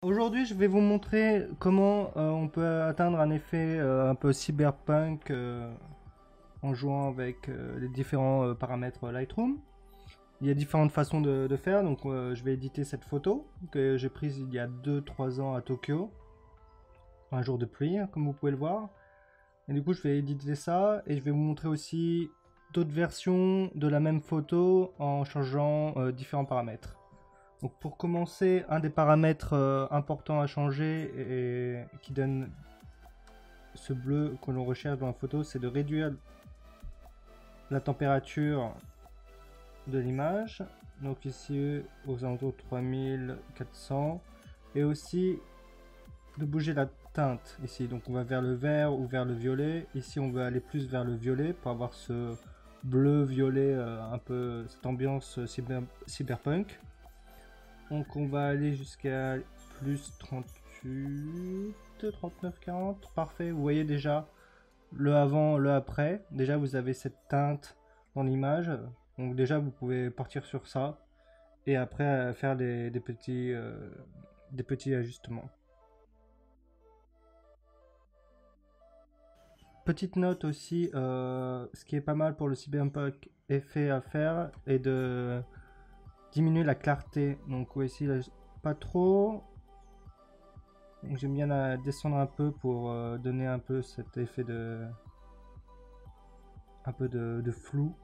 Aujourd'hui, je vais vous montrer comment on peut atteindre un effet un peu cyberpunk en jouant avec les différents paramètres Lightroom. Il y a différentes façons de faire, donc je vais éditer cette photo que j'ai prise il y a 2-3 ans à Tokyo, un jour de pluie, comme vous pouvez le voir. Et du coup, je vais éditer ça et je vais vous montrer aussi d'autres versions de la même photo en changeant différents paramètres. Donc pour commencer, un des paramètres importants à changer et qui donne ce bleu que l'on recherche dans la photo, c'est de réduire la température de l'image. Donc ici aux alentours de 3400 et aussi de bouger la teinte ici. Donc on va vers le vert ou vers le violet. Ici on veut aller plus vers le violet pour avoir ce bleu violet un peu cette ambiance cyberpunk. Donc on va aller jusqu'à plus 38, 39, 40. Parfait, vous voyez déjà le avant, le après. Déjà vous avez cette teinte dans l'image. Donc déjà vous pouvez partir sur ça. Et après faire des petits ajustements. Petite note aussi, ce qui est pas mal pour le cyberpunk effet à faire est de diminuer la clarté. Donc ici pas trop. J'aime bien la descendre un peu pour donner un peu cet effet de flou.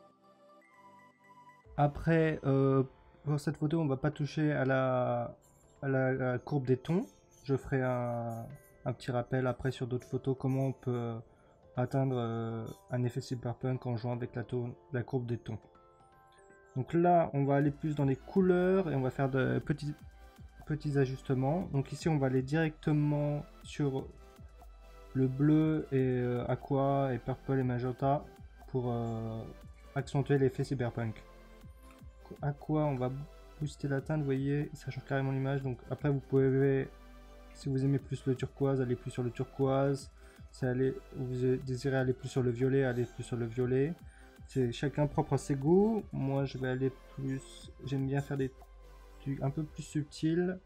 Après, pour cette photo, on va pas toucher à la courbe des tons. Je ferai un petit rappel après sur d'autres photos comment on peut atteindre un effet cyberpunk en jouant avec la courbe des tons. Donc là, on va aller plus dans les couleurs et on va faire de petits ajustements. Donc ici, on va aller directement sur le bleu et aqua et purple et magenta pour accentuer l'effet cyberpunk. Aqua, on va booster la teinte, vous voyez, ça change carrément l'image. Donc après, vous pouvez, si vous aimez plus le turquoise, aller plus sur le turquoise. Si vous désirez aller plus sur le violet, allez plus sur le violet. C'est chacun propre à ses goûts. Moi, je vais aller plus. J'aime bien faire des trucs un peu plus subtils.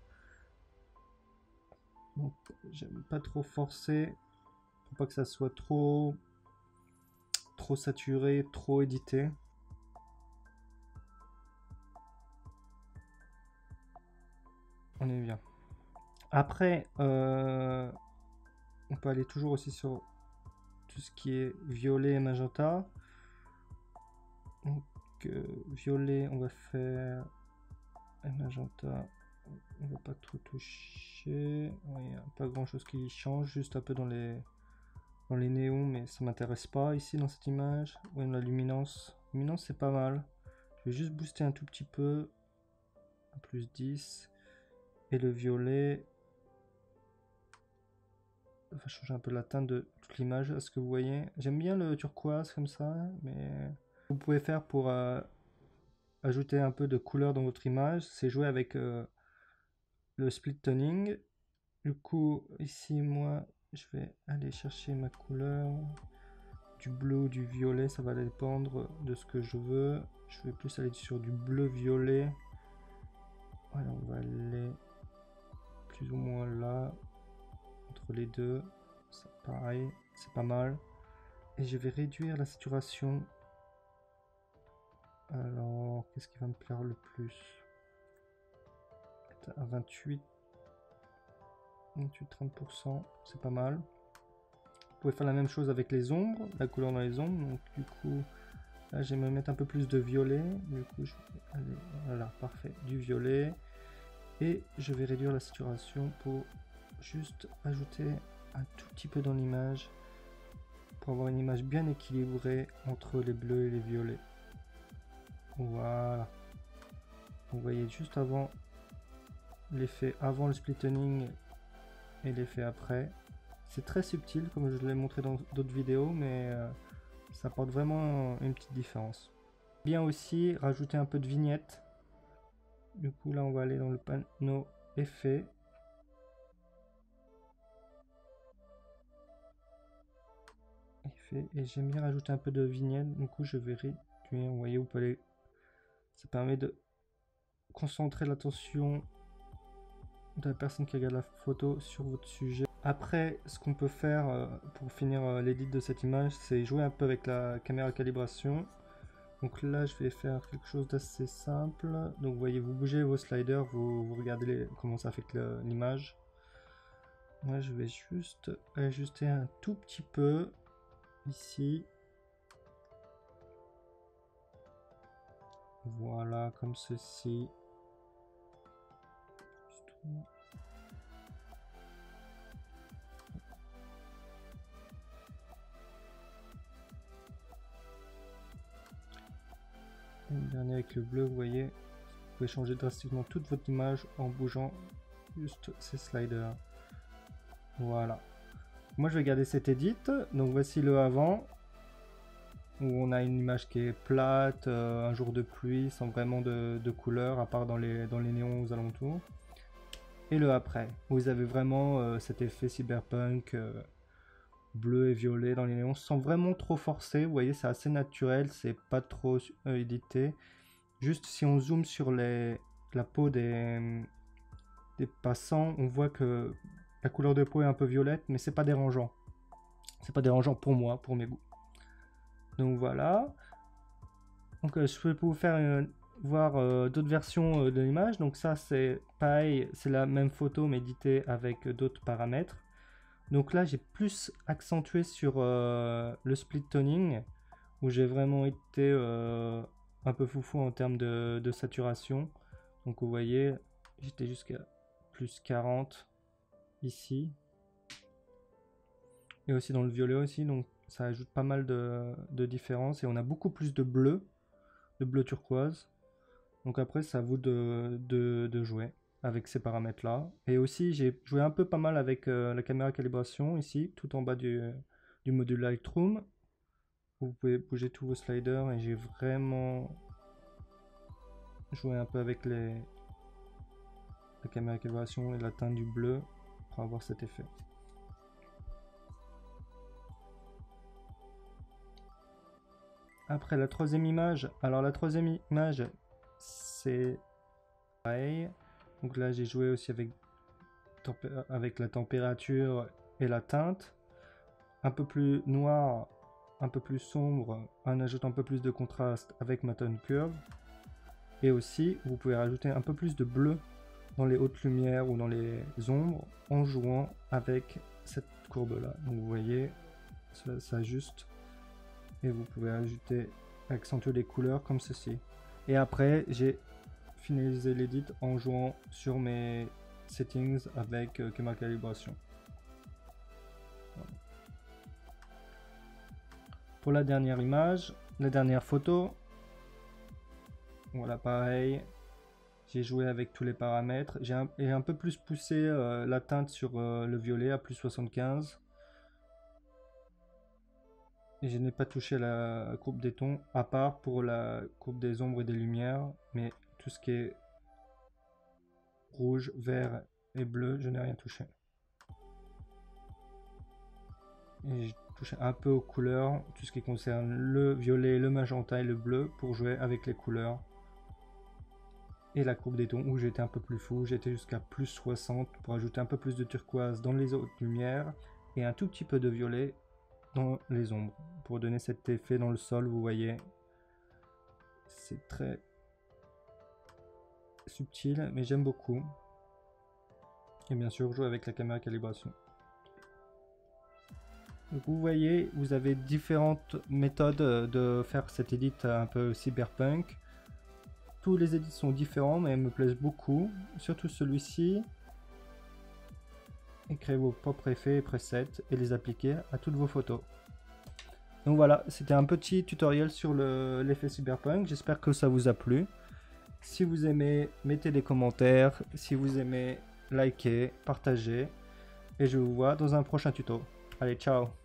Donc, j'aime pas trop forcer. Faut pas que ça soit trop saturé, trop édité. On est bien. Après, on peut aller toujours aussi sur tout ce qui est violet et magenta. Donc, violet, on va faire. Et magenta, on va pas trop toucher. Il n'y a pas grand chose qui change, juste un peu dans les néons, mais ça m'intéresse pas ici dans cette image. Ouais, la luminance. Luminance, c'est pas mal. Je vais juste booster un tout petit peu. Plus 10. Et le violet va changer un peu la teinte de toute l'image. Est-ce que vous voyez? J'aime bien le turquoise comme ça, mais vous pouvez faire pour ajouter un peu de couleur dans votre image, c'est jouer avec le split toning. Du coup, ici, moi, je vais aller chercher ma couleur du bleu ou du violet, ça va dépendre de ce que je veux. Je vais plus aller sur du bleu-violet. Voilà, on va aller plus ou moins là, entre les deux. C'est pareil, c'est pas mal. Et je vais réduire la saturation. Alors, qu'est-ce qui va me plaire le plus? À 28-30%, c'est pas mal. Vous pouvez faire la même chose avec les ombres, la couleur dans les ombres. Donc du coup, là, je vais me mettre un peu plus de violet. Du coup, je vais aller, voilà, parfait, du violet. Et je vais réduire la saturation pour juste ajouter un tout petit peu dans l'image pour avoir une image bien équilibrée entre les bleus et les violets. Voilà. Vous voyez juste avant l'effet avant le splittening et l'effet après. C'est très subtil comme je l'ai montré dans d'autres vidéos, mais ça apporte vraiment une petite différence. Bien aussi rajouter un peu de vignette. Du coup là on va aller dans le panneau effet. Et j'aime bien rajouter un peu de vignette. Du coup je vais réduire. Vous voyez, vous pouvez aller. Ça permet de concentrer l'attention de la personne qui regarde la photo sur votre sujet. Après, ce qu'on peut faire pour finir l'édit de cette image, c'est jouer un peu avec la caméra calibration. Donc là, je vais faire quelque chose d'assez simple. Donc vous voyez, vous bougez vos sliders, vous regardez comment ça fait l'image. Moi, je vais juste ajuster un tout petit peu ici. Voilà, comme ceci. Une dernière avec le bleu, vous voyez. Vous pouvez changer drastiquement toute votre image en bougeant juste ces sliders. Voilà. Moi, je vais garder cet edit. Donc voici le avant, où on a une image qui est plate, un jour de pluie, sans vraiment de couleur, à part dans les néons aux alentours. Et le après, où vous avez vraiment cet effet cyberpunk bleu et violet dans les néons, sans vraiment trop forcer. Vous voyez, c'est assez naturel, c'est pas trop édité. Juste si on zoome sur la peau des passants, on voit que la couleur de peau est un peu violette, mais c'est pas dérangeant. C'est pas dérangeant pour moi, pour mes goûts. Donc voilà. Donc je peux vous faire voir d'autres versions de l'image. Donc ça c'est pareil, c'est la même photo mais éditée avec d'autres paramètres. Donc là j'ai plus accentué sur le split toning, où j'ai vraiment été un peu foufou en termes de saturation. Donc vous voyez, j'étais jusqu'à plus 40 ici. Et aussi dans le violet aussi, donc ça ajoute pas mal de différences. Et on a beaucoup plus de bleu turquoise. Donc après c'est à vous de jouer avec ces paramètres là. Et aussi j'ai joué un peu pas mal avec la caméra calibration ici, tout en bas du module Lightroom. Vous pouvez bouger tous vos sliders et j'ai vraiment joué un peu avec la caméra calibration et la teinte du bleu pour avoir cet effet. Après la troisième image, alors la troisième image c'est pareil. Donc là j'ai joué aussi avec la température et la teinte. Un peu plus noir, un peu plus sombre, en ajoutant un peu plus de contraste avec ma tone curve. Et aussi vous pouvez rajouter un peu plus de bleu dans les hautes lumières ou dans les ombres en jouant avec cette courbe là. Donc vous voyez, ça s'ajuste. Et vous pouvez accentuer les couleurs comme ceci. Et après, j'ai finalisé l'édit en jouant sur mes settings avec caméra calibration. Voilà. Pour la dernière image, la dernière photo, voilà pareil. J'ai joué avec tous les paramètres. J'ai un peu plus poussé la teinte sur le violet à plus 75. Et je n'ai pas touché la courbe des tons, à part pour la courbe des ombres et des lumières, mais tout ce qui est rouge, vert et bleu, je n'ai rien touché. Et j'ai touché un peu aux couleurs, tout ce qui concerne le violet, le magenta et le bleu, pour jouer avec les couleurs. Et la courbe des tons, où j'étais un peu plus fou, j'étais jusqu'à plus 60, pour ajouter un peu plus de turquoise dans les hautes lumières, et un tout petit peu de violet dans les ombres, pour donner cet effet dans le sol. Vous voyez, c'est très subtil, mais j'aime beaucoup. Et bien sûr, jouer avec la caméra calibration. Donc vous voyez, vous avez différentes méthodes de faire cet edit un peu cyberpunk. Tous les edits sont différents, mais me plaisent beaucoup, surtout celui-ci. Et créer vos propres effets et presets et les appliquer à toutes vos photos. Donc voilà, c'était un petit tutoriel sur l'effet cyberpunk. J'espère que ça vous a plu. Si vous aimez, mettez des commentaires. Si vous aimez, likez, partagez. Et je vous vois dans un prochain tuto. Allez, ciao!